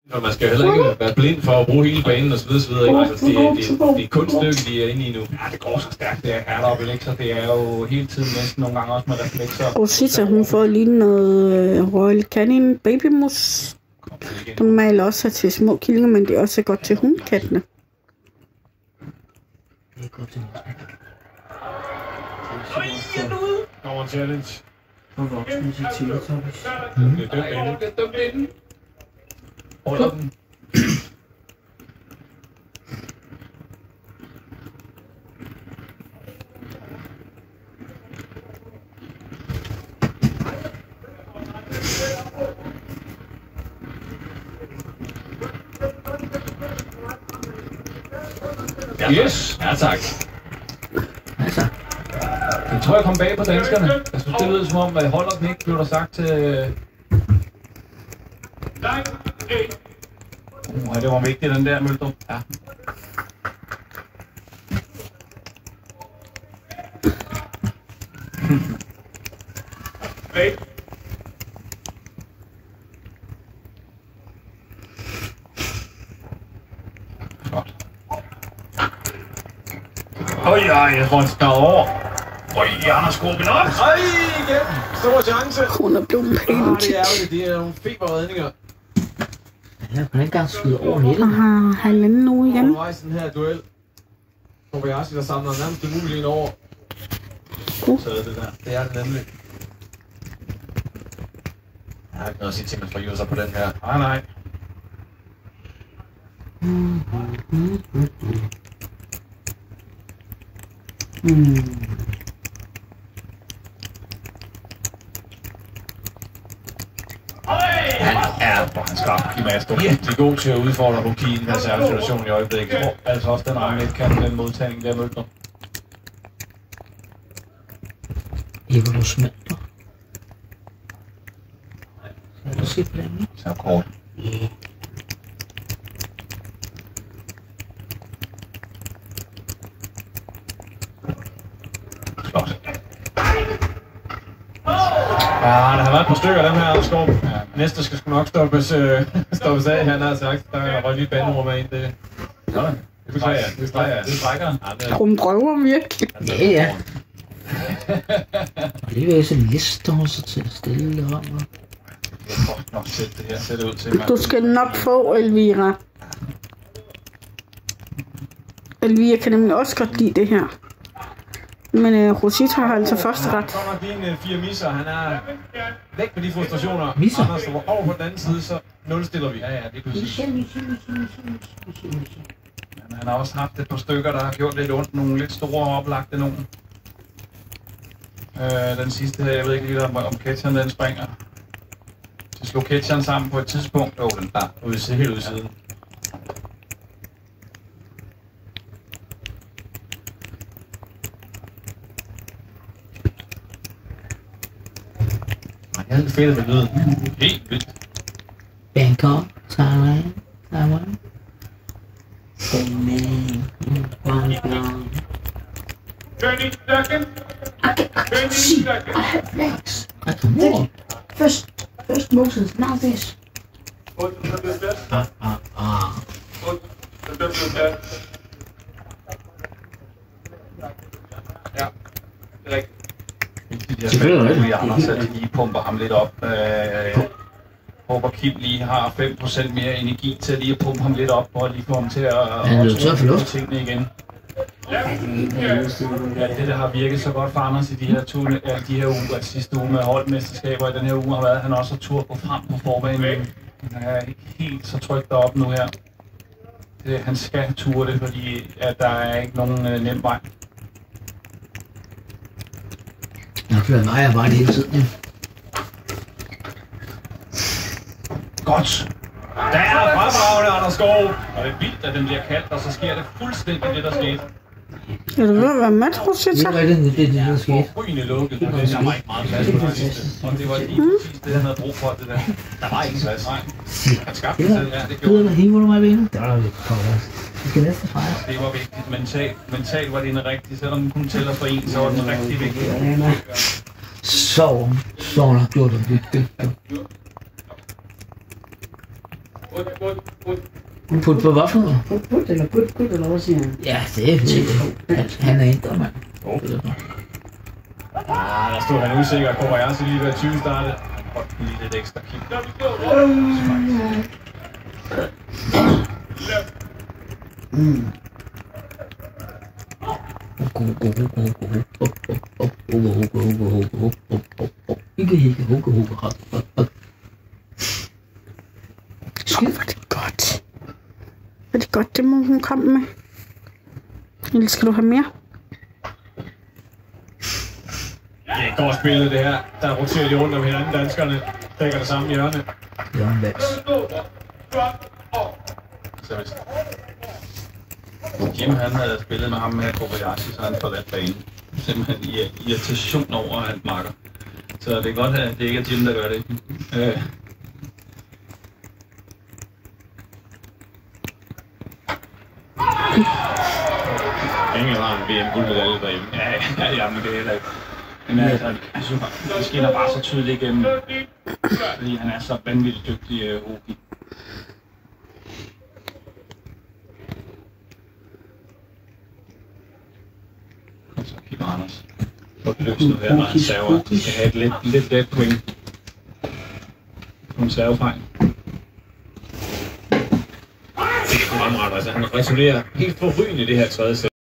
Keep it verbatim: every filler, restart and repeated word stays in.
Og man skal heller ikke være blind for at bruge hele banen og så videre, så videre. Altså, det, det, det er kun stykket, de er inde i nu. Ja, det går så stærkt, det er deroppe i lekser. Det er jo hele tiden næsten nogle gange også med reflekser. Rosita, hun får lige noget uh, Royal Canin babymus. Normalt også er til små killinger, men det er også godt til hundkattene. Det er godt til mennesker. Kommer en challenge. For voksne til Teletubbies. Det er dømt inde. Det er dømt inde. Holder den. Yes, ja tak. Altså. Jeg tror, jeg kom bag på danskerne. Jeg synes, det lyder som om, at holder den ikke, blev der sagt til... Uh, det var vigtigt, den der, Møldrup. Ja. Hey. Godt. Øj, ej, jeg får en skade over. Øj, han har skruet op. Ej, igen. Stor chance. Hun er blevet pænt. Ah, det er ærgerligt. Det er nogle feberredninger. Jeg kan ikke engang skyde over nettet. Og har halvanden nu igen. Overvejs den her duel. Kobayashi, der samler nærmest det mulige over. Uh. Så er det der. Det er det nemlig. Jeg har ikke noget at sige til, at man får user på den her. Nej, nej. Mm. Mm. Han er på hans skrab i Mastro. De er gode til at udfordre Ruki i den her særlige situation i øjeblikket. Oh, altså også den ramle ikke kan den modtagning der Møldrup. Eva, du smelter. Så er du set på den, ikke? Så kort. Ja. Flot. Ja, der har været et par stykker af dem her, Skov. Ja, næste skal sgu nok stoppes, øh, stoppes af, han har sagt. Der er røget lige banderum ind. Det, ja, det beklager jeg. Det beklager jeg. Det trækker. Hun prøver virkelig. Ja, ja. Og lige ved så lister hun sig til at stille det om. Det er godt nok sæt det her. Sæt det ud til mig. Du skal nok få, Elvira. Elvira kan nemlig også godt lide det her. Men uh, Rosita har altså første ret. Så kommer dine fire misser. Han er væk med de frustrationer. Misser? Anders står over på den anden side, så nulstiller vi. Ja, ja, det er præcis. Men han har også haft et par stykker, der har gjort lidt ondt. Nogle lidt store oplagte nogen. Øh, den sidste her, jeg ved ikke lige om, om catcheren den springer. Så slog catcheren sammen på et tidspunkt. Åh, oh, den der ude helt ude i siden. Jeg er helt fedt med lyden. Helt vildt. Bangkok, Thailand, Taiwan. Penang, Guangdong. thirty seconds. I can, I can see. I have legs. I can walk. First, first motions, now this. Ah, ah, ah. Ja, det er rigtigt. Selvfølgelig er det. Så de lige pumper ham lidt op. Jeg håber Kim lige har fem procent mere energi til lige at pumpe ham lidt op, og lige få ham til at tro tingene igen. Ja, det der har virket så godt for Anders i de her, to, de her uger, de sidste uge med holdmesterskaber i den her uge har været, at han også har tur på frem på forbanen. Han er ikke helt så tryg deroppe nu her. Det, han skal have tur det, fordi at der er ikke nogen øh, nem vej. Jeg har kørt mig bare det hele tiden. Ja. Godt. Der er fremragende, Anders Skov. Og det er vildt, at den bliver kaldt, og så sker det fuldstændig det, der skete. Er du ved at være mat, Rosita? Det er det, det, det, der skete. Rygende lukket, og det er mig ikke meget plads på det sidste. Og det var lige præcis det, han havde brug for, det der. Der var ikke plads. Nej. Han skabte det selv, ja, det gjorde det. Hiver du mig i benet? Det var lidt for os. Vi skal næsten fejre. Det var vigtigt. Mentalt, mentalt var det en rigtig, selvom den kun tæller for en, så var den rigtig vigtig. Så, så har gjort det. Put på hvad for noget? Put, put, eller put, put, eller hvad siger han? Ja, det er det. Han, han er indre, mand. Ah, der stod han usikker. Kobayashi lige ved tyve starte. Han godt kunne lige lidt ekstra kig. Mm. Åh, hvor er det godt. Hvor er det godt, det må hun komme med. Eller skal du have mere? Det er et godt spillet, det her. Der roterer de rundt om hinanden, danskerne. Dækker det samme hjørne. Jørgen Vals. Så hvis Jim han havde spillet med ham med Kobayashi, så han forladt banen. Simpelthen i irritation over hans makker. Så det er godt, at det ikke er Jim, der gør det. Øh. Ingen har en V M-guldmedalje derhjemme. Ja, ja, ja, men det er heller ikke. Men altså, jeg synes, det skinner bare så tydeligt igennem, fordi han er så vanvittigt dygtig uh, hockey. Og så kigger Anders på løsnet her, når han server. De skal have et lidt, lidt let point. Nogle servefejl. Det er fremret, altså han returnerer helt forrygende i det her tredje sæt.